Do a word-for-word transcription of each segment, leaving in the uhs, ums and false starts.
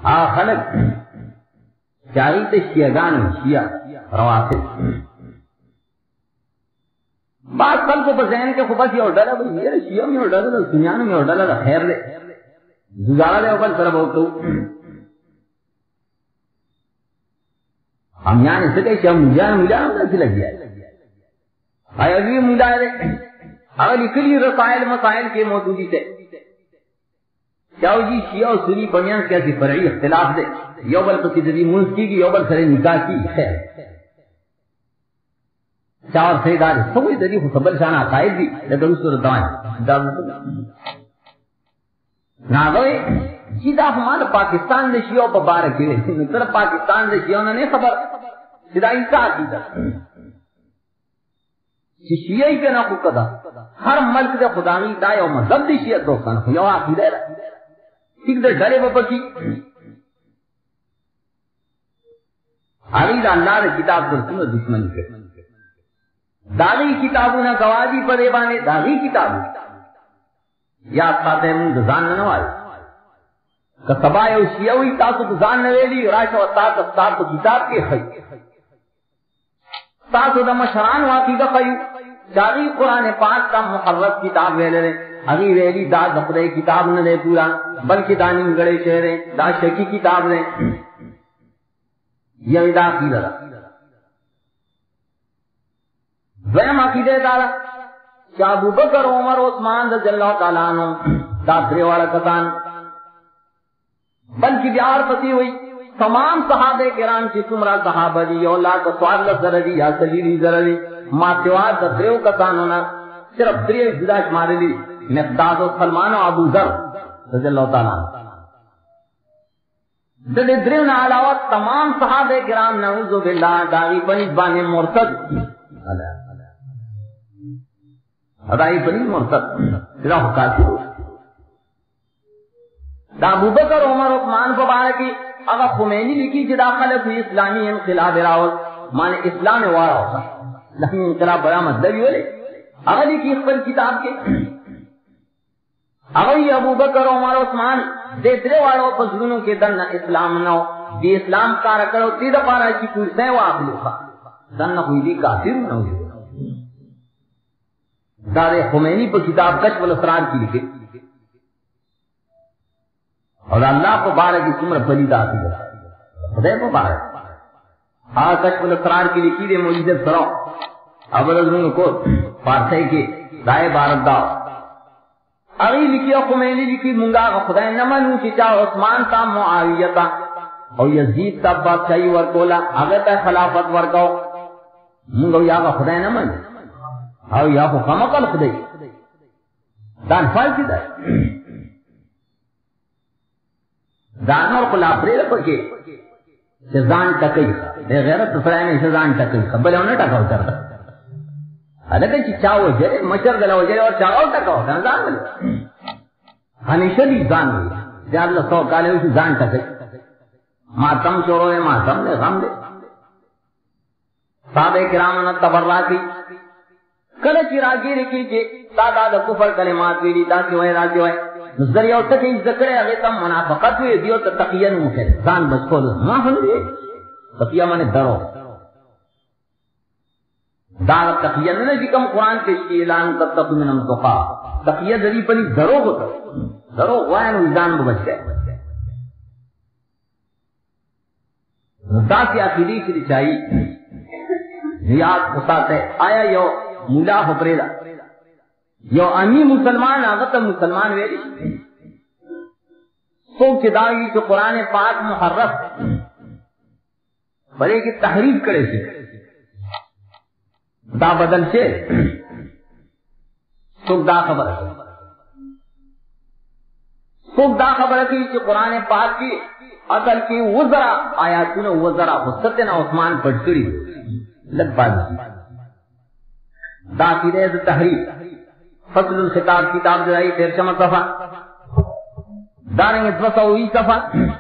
خلق چاہیت شیعگان شیعہ روافض بعض خلقوں پر ذہن کے خوبص یہ ڈالا بھائی میرے شیعہ میں ڈالا تھا سنیانو میں ڈالا تھا خیر دے گزارا دے اوپر طرف ہوتا ہوں ہم یہاں اس سے کہیں شیعہ مجھان مجھان ہوتا سے لگ گیا ہے آیا بھی مجھا دے اگر اکلی رسائل مسائل کے موجودی سے چاہو جی شیعہ و سنی پمیان کیسی فرعی اختلاف دے یوبل پسی دری منس کی کی یوبل سرے نکاح کی خیر چاور سیدار سوئی دری خصبل شانہ قائد بھی لیکن اس صورت دوائیں ناغوی جیدہ ہمارا پاکستان دے شیعہ پا بارک ہوئے نکر پاکستان دے شیعہ نے خبر سیدہ عیسیٰ عقیدہ شیعہ کے ناکو قدا ہر ملک دے خداوی دائے و مذہب دی شیعہ دوستان یو عقیدہ ہے ٹھیک دے ڈرے بپا کی عقیدہ اللہ دے کتاب درسوں نے دشمنی کے داغی کتابوں نے گوادی پر ایبانے داغی کتابوں یا ساتھ مون دزان نوائے کہ سبائے شیعوی تاسو دزان نویلی راشو تاسو تاسو کتاب کے خی تاسو دا مشران واقعی دا خیو جاغی قرآن پاک کا محرف کتاب ویلے رہے اگی ویلی دا دخدے کتاب نہ دے پورا بلکہ دانی گڑے شہرے دا شکی کتاب دے یہ دا کی لگا دویم عقیدے دارا کہ ابو بکر عمر عثمان رضی اللہ تعالیٰ عنہ داترے والا کتان بلکہ بیار پتی ہوئی تمام صحابہ کرام کی سمرہ صحابہ دی یا اللہ کا سوال ضرری یا سلیری ضرری ماتوار دتریو کتان ہونا صرف دریو جدا شمارے لی مقداد و سلمان و ابو ذر رضی اللہ تعالیٰ عنہ دل دریو نا علاوہ تمام صحابہ کرام نعوذ باللہ داغی بنی بانے مرتد ادائی بنی مرتد صرف حقاتی دا ابو بکر عمر عثمان کو بارکی اگر خمینی لکھی جدا خلق ہوئی اسلامی انقلاب راول مانے اسلام وارا ہوتا اسلامی انقلاب بڑا مطلبی والے اگر لکھی اس پر کتاب کے اگر یہ ابو بکر عمر عثمان دیترے والوں فضلونوں کے دن اسلام نو دی اسلام کارا کرو تیدہ پارا کی کوئی سیوہ آپ لکھا دن کوئی دی کافر نو دار خمینی پر کتاب کشف الاسرار کی لکھے اور اللہ کو بارہ کی سمر بلی داتی ہے خدای کو بارہ آ کشف الاسرار کی لکھی دے موجزت سراؤ اب رضون کو پارسے کے دائے بارد داؤ اگی لکھی اور خمینی لکھی منگا خدای نمانو چچا عثمان تا معاویہ تا اور یزید تا بادشاہی ورکولا اگر تا خلافت ورکاو منگو یا خدای نمان او یا کو خمقل خدای دان فال کی دا دان اور خلافرے پکے شزان ٹکئی دے غیرت سرائے میں شزان ٹکئی خبر ہونا ٹکاو کرتا حالکہ چی چاہو جرے مشر دلو جرے اور چاہو ٹکاو دان زان ملے ہمیشہ بھی زان ملے دے اللہ سو کالے ہوئی زان ٹکئی ماتم شروع ہے ماتم دے غم دے صحابہ کرامنا تبراتی کل چراغی رکی کہ دادا دا کفر کلمات ویلی دا سوائے دا سوائے نظر یو تکی ذکرے اغیتا منافقت ہوئی دیو تا تقیین مخیر زان بچ کھولو ما خلو تقیہ مانے درو داغ تقیین نے جی کم قرآن کے اعلان تتقو من امتقا تقیہ دری پلی درو ہوتا درو غوائن ویزان بچ گئے دا سی آخری کی چاہیے نیاد خسات ہے آیا یو مولا ہو پریدا یو امی مسلمان آغت مسلمان ویلی سو چدائی جو قرآن پاک محرف بڑے کی تحریف کرے سے دا بدل سے سوک دا خبر ہے سوک دا خبر ہے کہ قرآن پاک کی اصل کی وزرا آیاتون وزرا خستنا عثمان پڑھ کری لگ پا دا سیدھے تحریف فصل الخطاب کتاب درائی تیرشم صفحہ دارنگے دوسوئی صفحہ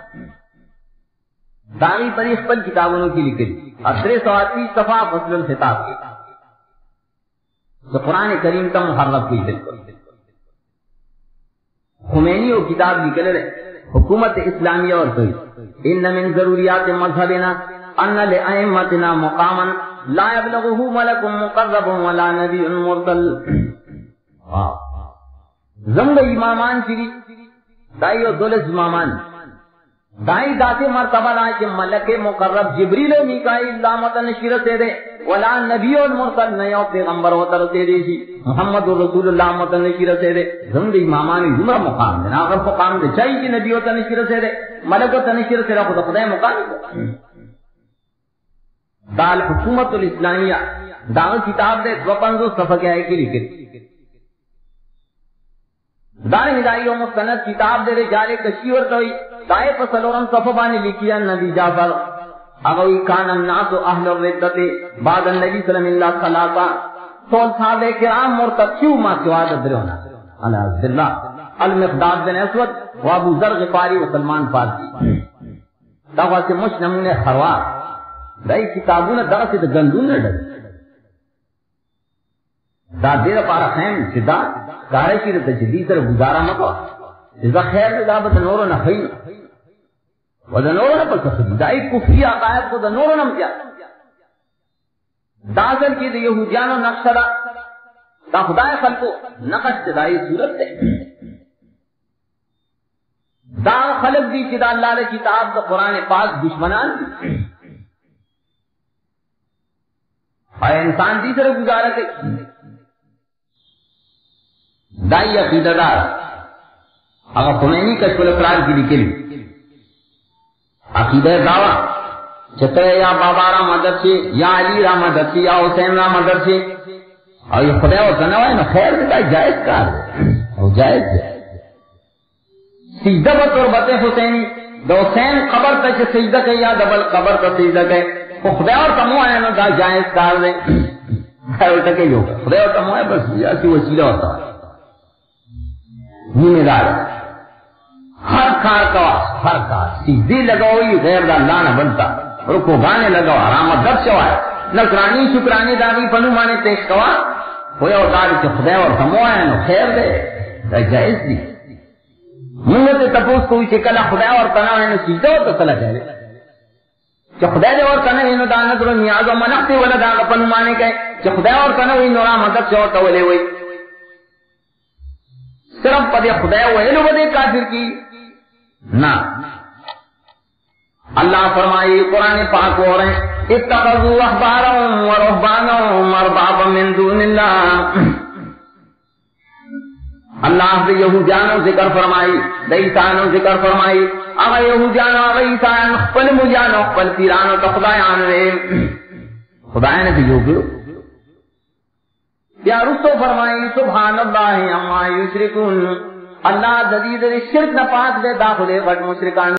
دانی پریخ پل کتابوں کی لکھی اترے سواتی صفحہ فصل الخطاب کی تو قرآن کریم کا محرف کی بالکل خمینی و کتاب نکل رہے حکومت اسلامیہ اور کوئی ان من ضروریات مذہبنا ان لائمتنا مقاما لا يبلغه ملک مقرب ولا نبی مرسل. زنگ امامان چری دائی و دولس امامان دائی داتے مرتبہ دائی کہ ملک مقرب جبریل و میکائیل لامت نشیر سے دے ولا نبی و مرسل نیو پیغمبر و تر سے دے جی محمد رسول اللہ مت نشیر سے دے. زنگ امامانی زمرہ مقام دے ناغر مقام دے چاہیے کہ نبی و تنشیر سے دے ملک و تنشیر سے رکھو خدا مقام دے. دال حکومت الاسلامیہ داغ کتاب دے دو پنزو صفحہ کے آئے کی لکھت دائیں ہدائی و مستند کتاب دے رجال کشی ورطوئی دائیں پسلورم صفحہ بانے لکھیا نبی جعفر اگوی کان الناس اہل الردت بعد النبی صلی اللہ علیہ وسلم سول صحابہ کرام مرتد کیوں ما سواد درونا علی عبداللہ المقداد بن اسود و ابو ذر غفاری و سلمان فارسی دغا سے مش نمونے خروار دائی کتابون دغا سے گندون نہ ڈر دا دیر پارا خیم صدا کارے کی رتا جدید سر گزارا مکو جزا خیر دا بتا نورو نہ خیم و دا نورو نہ پلتا خدی دائی کفری آقائد کو دا نورو نہ مجا دا اصل کی دا یہودیانو نقش دا دا خدای خلقو نقش دائی صورت دے دا خلق دی چی دا اللہ دا کتاب دا قرآن پاک دشمنان دی اور انسان دی سر گزارا کے دائی عقیدہ دار اگر خمینی کشف الاسرار کی لکلی عقیدہ دعویٰ چھتے یا بابا را مدد سے یا علی را مدد سے یا حسین را مدد سے اور یہ خدا و تنوائے میں خیر دیتا جائز کار دے اور جائز دے سجدہ بطربت حسینی دو حسین قبر تا چھے سجدہ کے یا دبل قبر تا سجدہ کے خدا و تنوائے میں دا جائز کار دے خیر تکے جو خدا و تنوائے بس ایسی وسیلہ ہوتا ہے ذمہ دار ہر کار کا ہر کار سیدھی لگاوئی غیر دا اللہ نہ بنتا رکو گانے لگاو حرام در چوائے نکرانی شکرانی داغی پنو مانے پیش کوا کوئی اور داری چھ خدا اور سموائے نو خیر دے دا جائز دی منگتے تپوس کوئی چھ کلا خدا اور تناوے نو سیدھا ہو تو کلا جائے چھ خدا دے اور تناوے نو دانت رو نیاز و منقتے والا داغ پنو مانے کہے چھ خدا اور تناوے نو رام مدد چاہو تو ولے ہوئی صرف پدے خدا وہلو بدے کافر کی نا. اللہ فرمائی قرآن پاک ہو رہے ہیں اتخذوا احبارهم ورهبانهم اربابا من دون اللہ. اللہ سے یہودیانوں ذکر فرمائی عیسائیانوں ذکر فرمائی اگر یہودیانوں اگر عیسائیان خپل مجانوں خپل پیرانوں تو خدایان رہے خدایان بھی یوگو یا رسو فرمائی سبحان اللہ اما یشرکون اللہ جدید شرک نہ پاک دے داخلے غٹ مشرکان